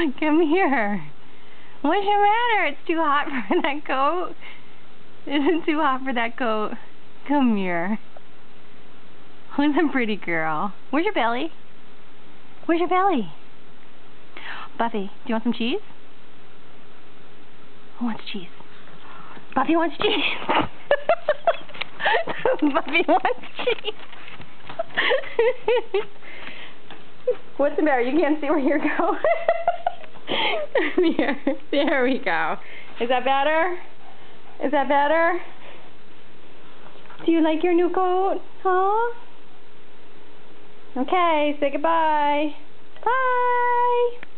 Come here. What's the matter? It's too hot for that coat? Is it too hot for that coat? Come here. Who's a pretty girl? Where's your belly? Where's your belly? Buffy, do you want some cheese? Who wants cheese? Buffy wants cheese. Buffy wants cheese. What's the matter? You can't see where you're going. Here. There we go. Is that better? Is that better? Do you like your new coat? Huh? Okay, say goodbye. Bye.